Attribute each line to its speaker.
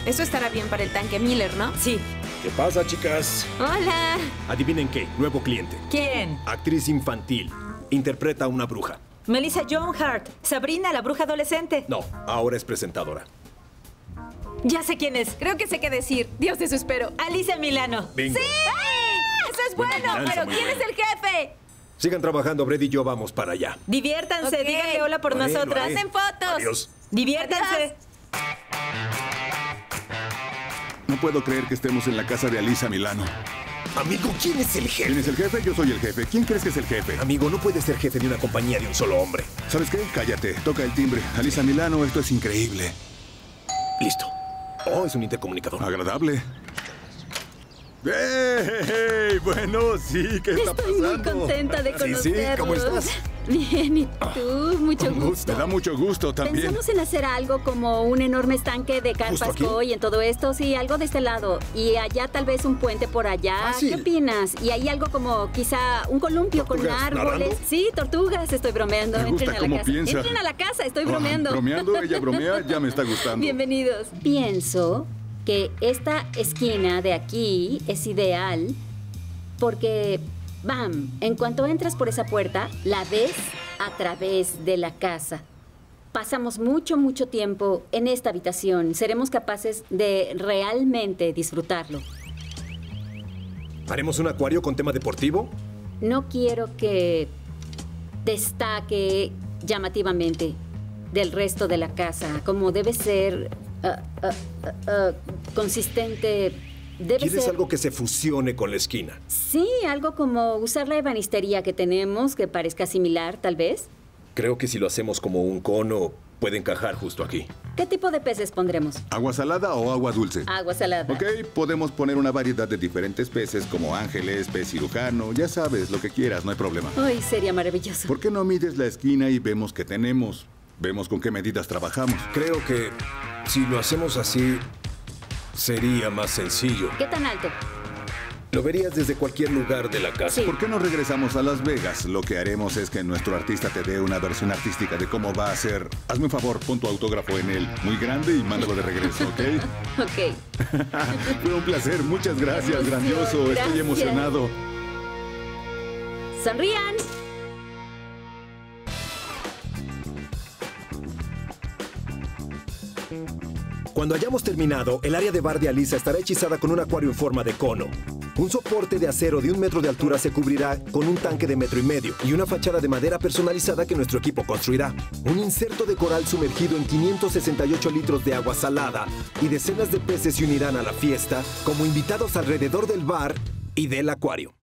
Speaker 1: Eso estará bien para el tanque Miller, ¿no?
Speaker 2: Sí.
Speaker 3: ¿Qué pasa, chicas?
Speaker 1: Hola.
Speaker 3: Adivinen qué, nuevo cliente.
Speaker 2: ¿Quién?
Speaker 3: Actriz infantil. Interpreta a una bruja.
Speaker 2: Melissa Joan Hart. Sabrina, la bruja adolescente.
Speaker 3: No, ahora es presentadora.
Speaker 2: Ya sé quién es.
Speaker 1: Creo que sé qué decir. Dios, desespero.
Speaker 2: Alicia Milano.
Speaker 3: Bingo.
Speaker 1: ¡Sí! ¡Eso es
Speaker 3: Buena
Speaker 1: bueno!
Speaker 3: adivinanza,
Speaker 1: Pero
Speaker 3: muy
Speaker 1: ¿quién
Speaker 3: buena.
Speaker 1: es el jefe?
Speaker 3: Sigan trabajando, Brett y yo vamos para allá.
Speaker 2: Diviértanse.
Speaker 1: Ok.
Speaker 2: Díganle hola por
Speaker 3: Lo haré, lo
Speaker 2: nosotras.
Speaker 3: haré.
Speaker 1: Hacen fotos.
Speaker 3: Adiós.
Speaker 2: Diviértanse.
Speaker 1: Adiós.
Speaker 4: No puedo creer que estemos en la casa de Alicia Milano.
Speaker 3: Amigo, ¿quién es el
Speaker 4: ¿Quién
Speaker 3: jefe?
Speaker 4: es el jefe? Yo soy el jefe. ¿Quién crees que es el jefe?
Speaker 3: Amigo, no puedes ser jefe de una compañía de un solo hombre.
Speaker 4: ¿Sabes qué? Cállate. Toca el timbre. Alicia Milano, esto es increíble.
Speaker 3: Listo. Oh, es un intercomunicador.
Speaker 4: Agradable. ¡Hey! Bueno, sí, ¿qué está
Speaker 5: Estoy muy
Speaker 4: pasando?
Speaker 5: contenta de
Speaker 3: Sí,
Speaker 5: conocerlos.
Speaker 3: sí, ¿cómo estás?
Speaker 5: Bien, ¿y tú? Mucho
Speaker 3: Un gusto.
Speaker 5: gusto.
Speaker 4: Me da mucho gusto también.
Speaker 5: Pensamos en hacer algo como un enorme estanque de
Speaker 3: ¿Justo aquí?
Speaker 5: carpas y en todo esto, sí, algo de este lado. Y allá tal vez un puente por allá.
Speaker 3: Fácil.
Speaker 5: ¿Qué opinas? Y ahí algo como quizá un columpio con
Speaker 3: ¿Tortugas
Speaker 5: árboles.
Speaker 3: nadando?
Speaker 5: Sí, tortugas, estoy bromeando.
Speaker 4: Me gusta
Speaker 5: Entren a
Speaker 4: cómo
Speaker 5: la casa.
Speaker 4: piensa.
Speaker 5: Entren a la casa, estoy
Speaker 4: Ah,
Speaker 5: bromeando.
Speaker 4: bromeando, ella bromea, ya me está gustando.
Speaker 5: Bienvenidos. Pienso que esta esquina de aquí es ideal porque, ¡bam! En cuanto entras por esa puerta, la ves a través de la casa. Pasamos mucho, mucho tiempo en esta habitación. Seremos capaces de realmente disfrutarlo.
Speaker 3: ¿Haremos un acuario con tema deportivo?
Speaker 5: No quiero que destaque llamativamente del resto de la casa, como debe ser consistente. Debe
Speaker 3: ¿Quieres
Speaker 5: ser
Speaker 3: algo que se fusione con la esquina?
Speaker 5: Sí, algo como usar la ebanistería que tenemos, que parezca similar, tal vez.
Speaker 3: Creo que si lo hacemos como un cono, puede encajar justo aquí.
Speaker 5: ¿Qué tipo de peces pondremos?
Speaker 4: ¿Agua salada o agua dulce?
Speaker 5: Agua salada.
Speaker 4: Ok, podemos poner una variedad de diferentes peces como ángeles, pez cirujano, ya sabes, lo que quieras, no hay problema.
Speaker 5: Ay, sería maravilloso.
Speaker 4: ¿Por qué no mides la esquina y vemos qué tenemos? Vemos con qué medidas trabajamos.
Speaker 3: Creo que si lo hacemos así, sería más sencillo.
Speaker 5: ¿Qué tan alto?
Speaker 3: Lo verías desde cualquier lugar de la casa.
Speaker 5: Sí.
Speaker 4: ¿Por qué no regresamos a Las Vegas? Lo que haremos es que nuestro artista te dé una versión artística de cómo va a ser. Hazme un favor, pon tu autógrafo en él muy grande y mándalo de regreso, ¿ok?
Speaker 5: Ok.
Speaker 4: Fue un placer, muchas gracias,
Speaker 5: Emoción,
Speaker 4: grandioso,
Speaker 5: gracias.
Speaker 4: estoy emocionado.
Speaker 5: Sonrían.
Speaker 3: Cuando hayamos terminado, el área de bar de Alicia estará hechizada con un acuario en forma de cono. Un soporte de acero de 1 metro de altura se cubrirá con un tanque de 1,5 metros y una fachada de madera personalizada que nuestro equipo construirá. Un inserto de coral sumergido en 568 litros de agua salada y decenas de peces se unirán a la fiesta como invitados alrededor del bar y del acuario.